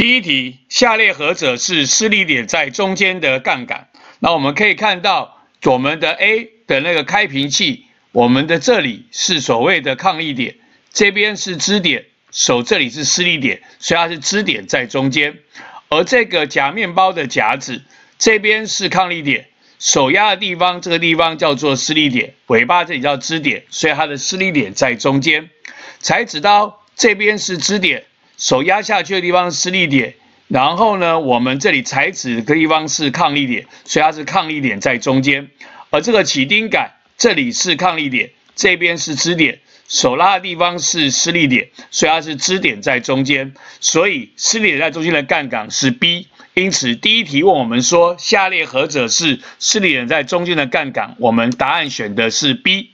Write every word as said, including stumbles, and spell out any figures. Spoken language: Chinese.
第一题，下列何者是施力点在中间的杠杆？那我们可以看到，我们的 A 的那个开瓶器，我们的这里是所谓的抗力点，这边是支点，手这里是施力点，所以它是支点在中间。而这个夹面包的夹子，这边是抗力点，手压的地方这个地方叫做施力点，尾巴这里叫支点，所以它的施力点在中间。裁纸刀这边是支点。 手压下去的地方是施力点，然后呢，我们这里裁纸的地方是抗力点，所以它是抗力点在中间。而这个起钉杆这里是抗力点，这边是支点，手拉的地方是施力点，所以它是支点在中间。所以施力点在中间的杠杆是 B。因此第一题问我们说，下列何者是施力点在中间的杠杆？我们答案选的是 B。